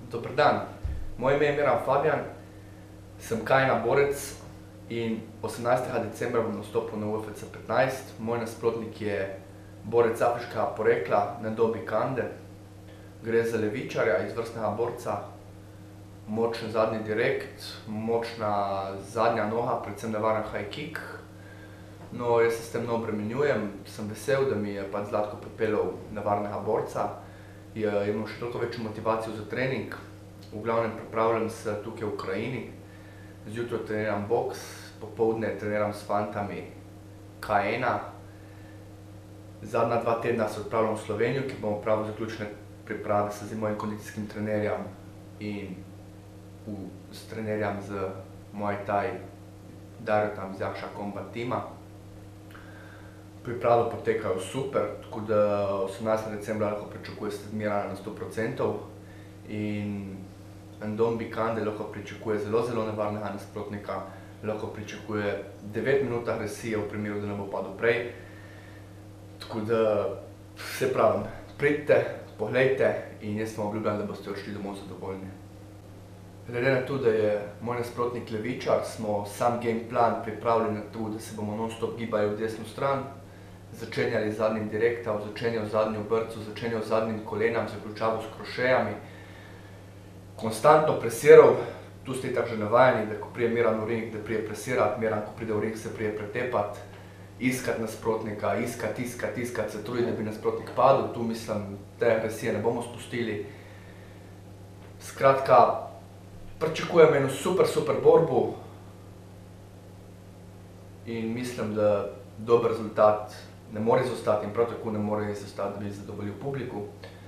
Dober dan, moje ime je Miran Fabijan, sem K1 borec in 18. decembra bom nastopil na UFC 15. Moj nasprotnik je borec afriškega porekla Ndombi Kande. Gre za levičarja, izvrstnega borca, močen zadnji direkt, močna zadnja noga, predvsem nevaren high kick. No, jaz se s tem ne obremenjujem, sem vesel, da mi je pač Zlatko pripeljal nevarnega borca. Imam še toliko večjo motivacijo za trening. V glavnem pripravljam se tukaj v Ukrajini. Zjutraj treniram boks, popoldne treniram s fantami K1. Zadnja 2 tedna se odpravljam v Slovenijo, ki bomo pravil zaključne priprave z mojim kondicijskim trenerjem in s trenerjem z Muay Thai Darutom z Jakša Combat tima. Priprave potekajo super, tako da 18. decembra lahko pričakuje Mirana na 100% in Ndombi Kande lahko pričakuje zelo nevarnega nasprotnika, lahko pričakuje 9 minut agresije v primeru, da ne bo padel prej. Tako da, vse pravim, pridite, poglejte in jaz vam obljubljam, da boste odšli domov zadovoljni. Glede na to, da je moj nasprotnik levičar, smo sam game plan pripravili na to, da se bomo non-stop gibali v desno stran, začenjali z zadnjim direktom, začenjal z zadnjo brco, začenjal z zadnjim kolenom, zaključaval s krošejami, konstantno presiral, tu ste tako že navajeni, da ko prije Miran v ring, da prije presirati, Miran, ko pride v ring, se prije pretepati, iskati nasprotnika, iskati, se trudi, da bi nasprotnik padel, tu mislim, te agresije ne bomo spustili. Skratka, pričakujem eno super borbo in mislim, da dober rezultat ne more izostati in prav tako ne more izostati, da bi zadovoljil publiku.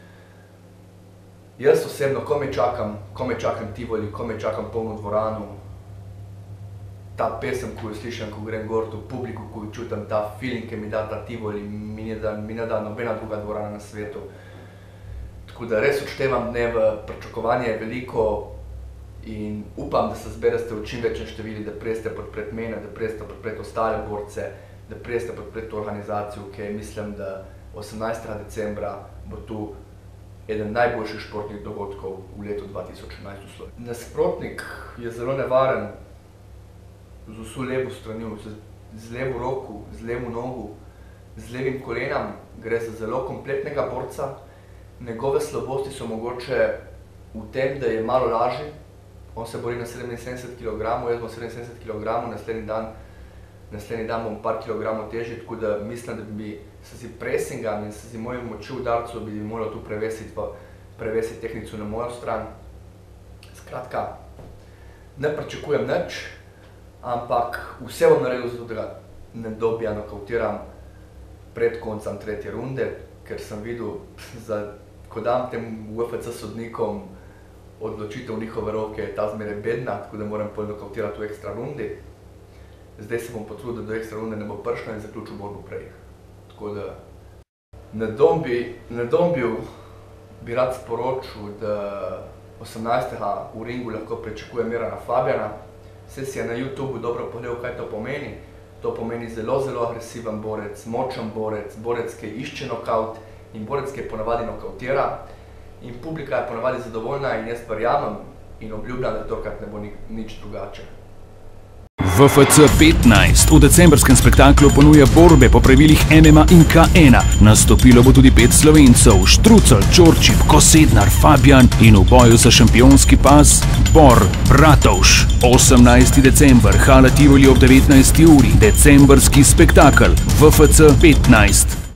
Jaz osebno komaj čakam Tivoli, komaj čakam polno dvorano. Ta pesem, ko jo slišim, ko grem gor v publiku, ko čutim ta feeling, ki mi da ta Tivoli, mi ne da nobena druga dvorana na svetu. Tako da res odštevam dneve, pričakovanje je veliko in upam, da se zberete v čim večjem številu, da prijeste podpreti mene, da prijeste podpreti ostale borce, da prijeste podpreti to organizacijo, ki mislim, da 18. decembra bo tu eden najboljših športnih dogodkov v letu 2011 v Sloveniji. Nasprotnik je zelo nevaren z vso levo stranjo, z levo roko, z levo nogo, z levim kolenom, gre za zelo kompletnega borca. Njegove slabosti so mogoče v tem, da je malo lažji. On se bori na 77 kg, jaz bom 77 kg, naslednji dan bom par kilogramov težji, tako da mislim, da bi se z pressingom in se z mojim močjo udarcev bi moral tu prevesiti tehnico na mojo stran. Skratka, ne pričakujem nič, ampak vse bom naredil zato, da ga Ndobija nokautiram pred koncem 3. runde, ker sem videl, ko dam tem UFC sodnikom odločitev v njihove roke, je ta zmeraj bedna, tako da moram pol nokautirati v ekstra rundi. Zdaj se bom potrudil, da do ekstra runde ne bo prišlo in zaključil borbo prej. Tako da Ndombiju bi rad sporočil, da 18. v ringu lahko pričakuje Mirana Fabijana. Vse si je na YouTubeu dobro pogledal, kaj to pomeni. To pomeni zelo agresiven borec, močen borec, borec, ki išče nokaut in borec, ki ponavadi nokautira. In publika je ponavadi zadovoljna in jaz verjamem in obljubljam, da tokrat ne bo nič drugače. UFC 15 v decembrskem spektaklu ponuja borbe po pravilih MMA in K1. Nastopilo bo tudi 5 Slovencev, Štrucelj, Čorčip, Kosednar, Fabijan in v boju za šampionski pas Bor Bratovž. 18. december, hala Tivoli ob 19. uri, decembrski spektakel UFC 15.